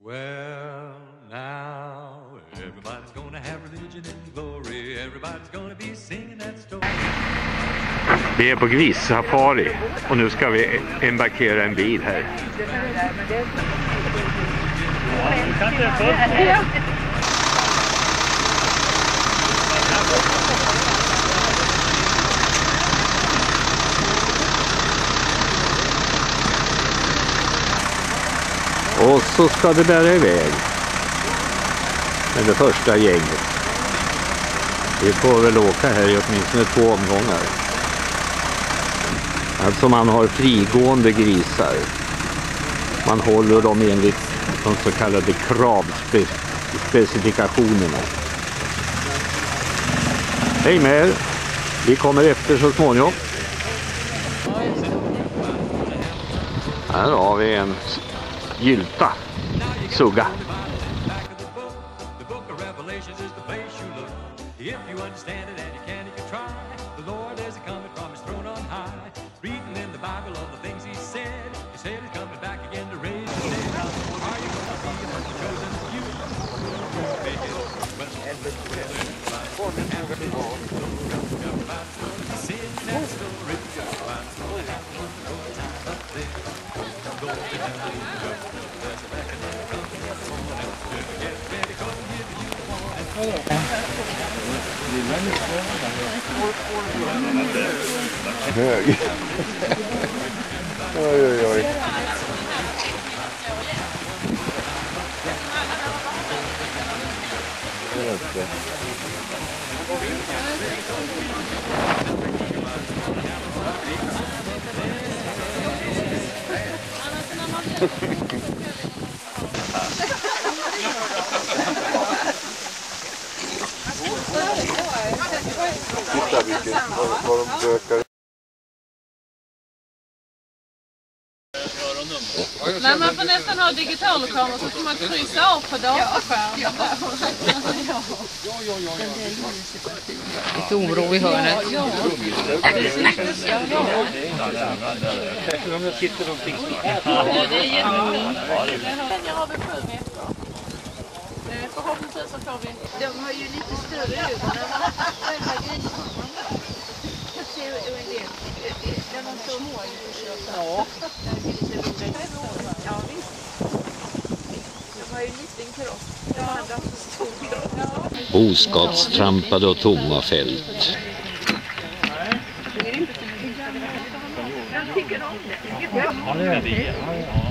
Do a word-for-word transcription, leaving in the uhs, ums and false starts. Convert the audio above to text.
Well, now everybody's gonna have religion and glory. Everybody's gonna be singing that story. Vi är på grissafari och nu ska vi embarkera en bil här. Och så ska det bära iväg med det första gänget. Vi får väl åka här i åtminstone två omgångar. Alltså man har frigående grisar. Man håller dem enligt de så kallade kravspecifikationerna. Hej med er! Vi kommer efter så småningom. Här har vi en gylta sugga. Hög. Oj, oj, oj. Titta vilket, vad de bökar. Men man får nästan ha digitalkamera så får man kryssa av på datorskärmen. Lite oro i hörnet. Förhoppningsvis så får vi. De har ju lite större ögon än själva grisarna. Jag ser en del. Den har så små. Ja. Ja, visst. De har ju en liten kropp. De andra har så stor kropp. Boskapstrampade och tomma fält. Jag tycker om det. Ja, det är det.